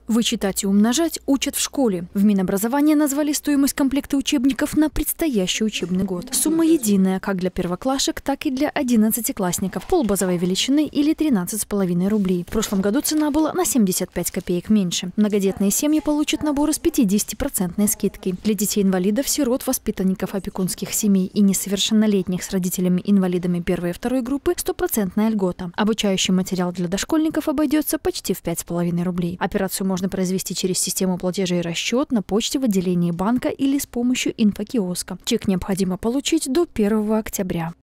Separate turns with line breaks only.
Вычитать и умножать учат в школе. В Минобразования назвали стоимость комплекта учебников на предстоящий учебный год. Сумма единая как для первоклашек, так и для 11-классников. Полбазовой величины или 13,5 рублей. В прошлом году цена была на 75 копеек меньше. Многодетные семьи получат наборы с 50% скидкой. Для детей-инвалидов, сирот, воспитанников опекунских семей и несовершеннолетних с родителями-инвалидами первой и второй группы 100% льгота. Обучающий материал для дошкольников обойдется почти в 5,5 рублей. Операцию можно произвести через систему платежей и расчет, на почте, в отделении банка или с помощью инфокиоска. Чек необходимо получить до 1 октября.